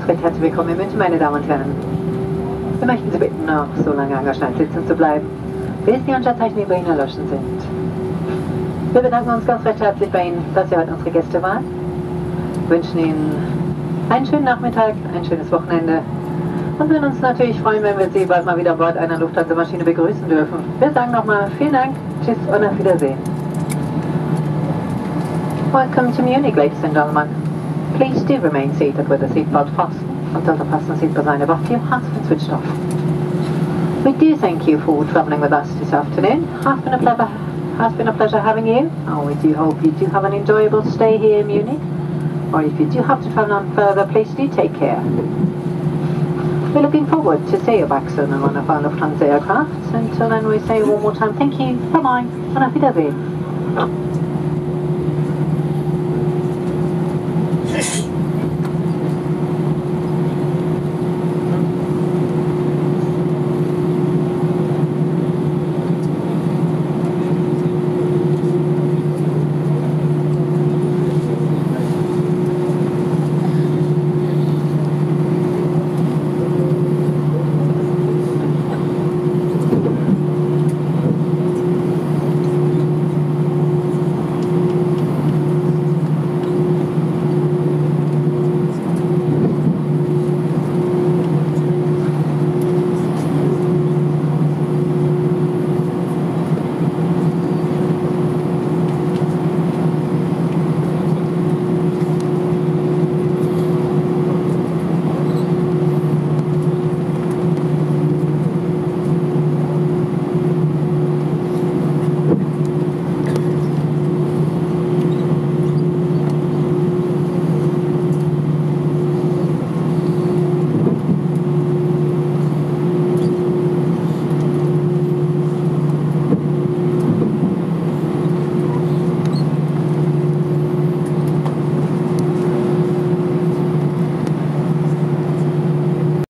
Recht herzlich willkommen in München, meine Damen und Herren. Wir möchten Sie bitten, noch so lange angeschnallt sitzen zu bleiben, bis die Anschaltzeichen über Ihnen erloschen sind. Wir bedanken uns ganz recht herzlich bei Ihnen, dass Sie heute unsere Gäste waren. Wünschen Ihnen einen schönen Nachmittag, ein schönes Wochenende und würden uns natürlich freuen, wenn wir Sie bald mal wieder an Bord einer Lufthansa-Maschine begrüßen dürfen. Wir sagen nochmal vielen Dank, tschüss und auf Wiedersehen. Welcome to Munich, ladies and gentlemen. Please do remain seated with the seatbelt fastened until the fasten seatbelt sign above you has been switched off. We do thank you for travelling with us this afternoon. Has been a pleasure having you. And we do hope you do have an enjoyable stay here in Munich. Or if you do have to travel on further, please do take care. We're looking forward to see you back soon on one of our Lufthansa aircraft. Until then, we say one more time thank you, bye-bye, and auf Wiedersehen.